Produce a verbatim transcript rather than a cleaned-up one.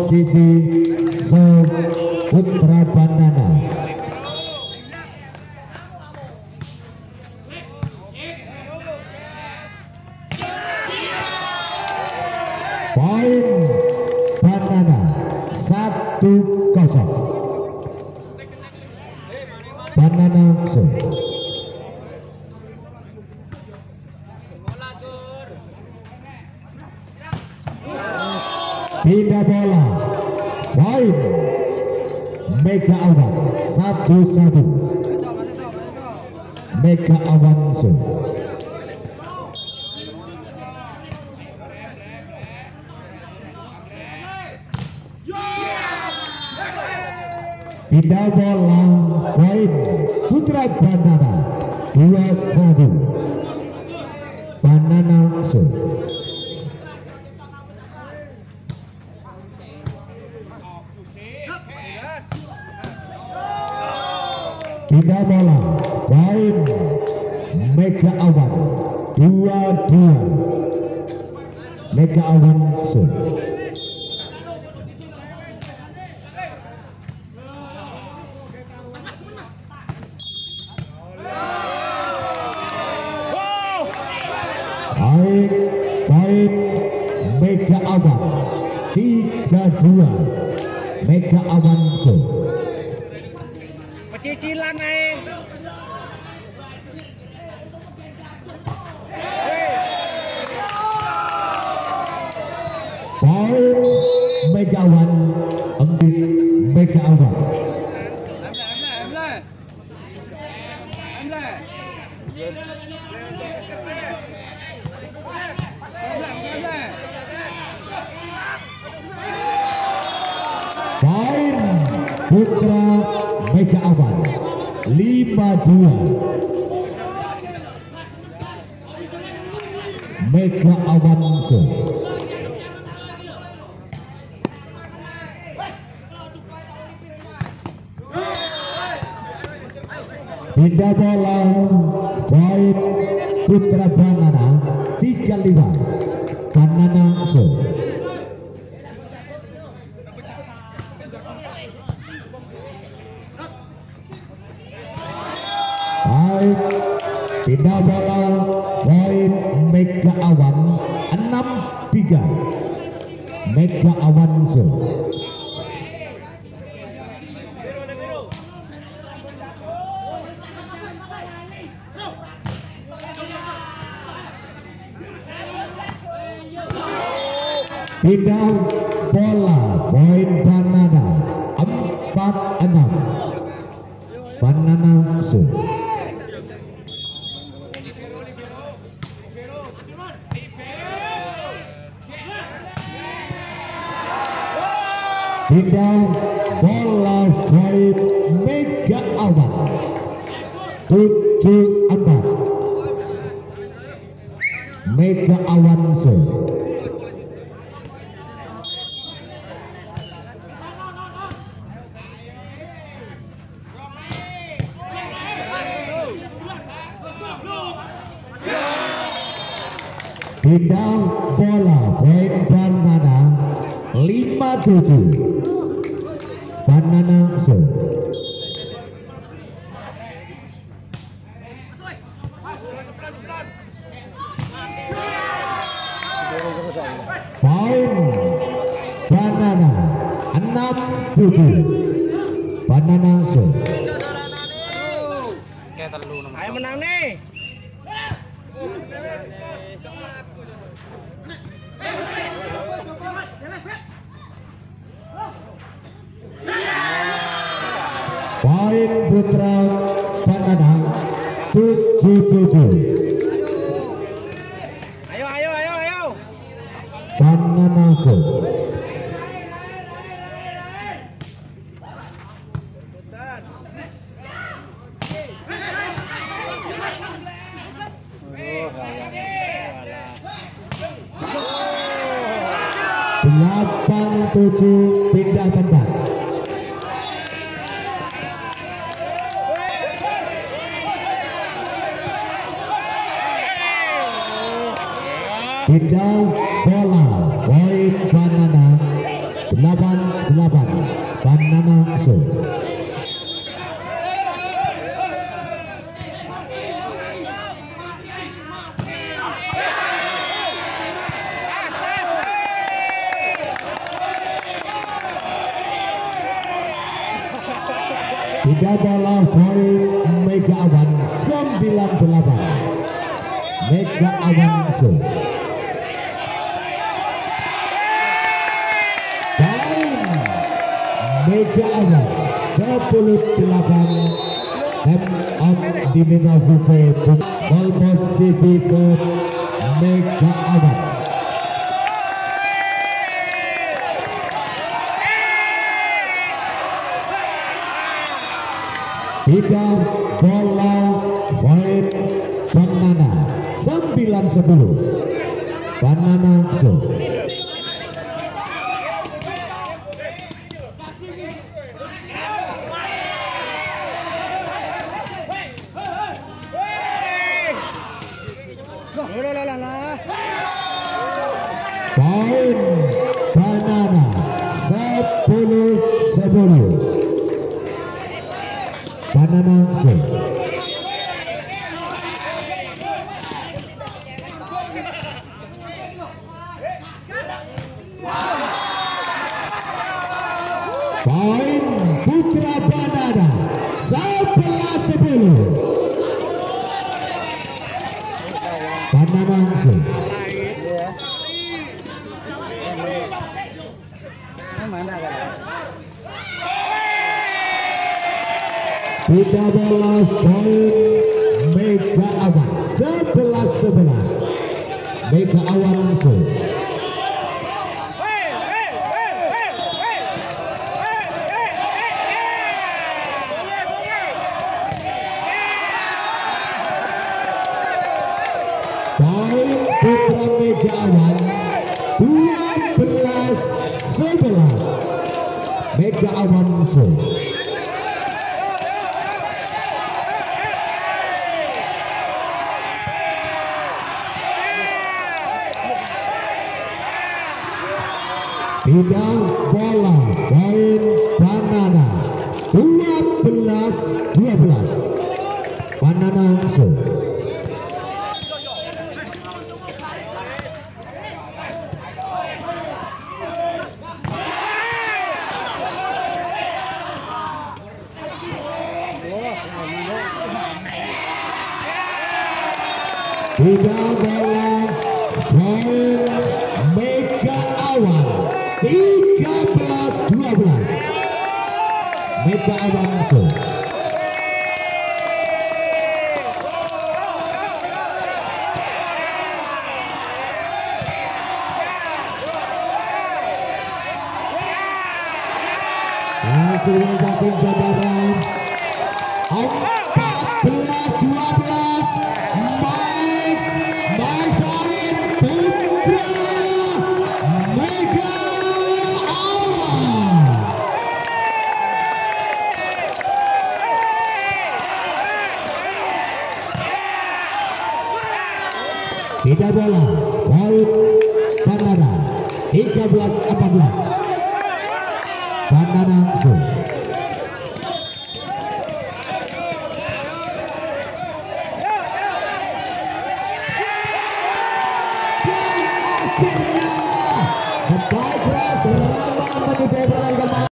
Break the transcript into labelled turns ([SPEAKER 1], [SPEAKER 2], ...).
[SPEAKER 1] posisi Putra Banana. Poin Banana satu kosong. Banana langsung. Pindah bola. Poin Mega Awan satu satu. Mega Awan langsung. Pindah bola. Poin Putra Banana dua satu. Banana langsung. Pindah bola. Poin Mega Awan dua dua. Mega Awan langsung. Poin poin Mega Awan tiga dua. Mega Awan langsung.
[SPEAKER 2] Cicilan naik.
[SPEAKER 1] Poin Mega Awan ambil Mega Awan. Poin Putra Mega Awan lima dua. Mega Awan langsung. Pindah bola. Poin Putra Banana tiga lima. Banana langsung. Baik, pindah bola. Poin Mega Awan enam tiga. Mega Awan langsung. Pindah bola. Poin Banana empat enam. Banana langsung. Pindah bola. Poin Mega Awan tujuh empat. Mega Awan langsung. Pindah bola. Poin Banana lima tujuh. Banana langsung. Poin Banana enam tujuh. Banana langsung.
[SPEAKER 2] Ayo menang nih.
[SPEAKER 1] Poin Putra Banana tujuh tujuh.
[SPEAKER 2] Ayo ayo ayo ayo.
[SPEAKER 1] Banana langsung. Delapan tujuh. Pindah tempat. Pindah bola. Poin Banana delapan delapan Banana Show. Tiga bola poin Mega Awan sembilan delapan Mega Awan Show. Poin Mega Awan sepuluh delapan. M on Dimina Vise ball posisi se Mega Awan. Tiga bola poin Banana sembilan sepuluh Banana Show. Poin Banana sepuluh sepuluh Banana Show. Poin Putra Banana sebelas sepuluh Banana Show. Tiga bola poin Mega Awan sebelas sebelas Mega Awan Show. Poin Putra Mega Awan dua belas sebelas Mega Awan Show. Tiga bola poin Banana dua belas dua belas Banana Show. Tiga bola poin Mega Awan tiga belas dua belas Mega Awan Show. Hasilnya kasih saudara empat belas dua belas Max Max poin Putra Mega Awan. Tiga bola poin Banana tiga belas empat belas Banana Show. Dan akhirnya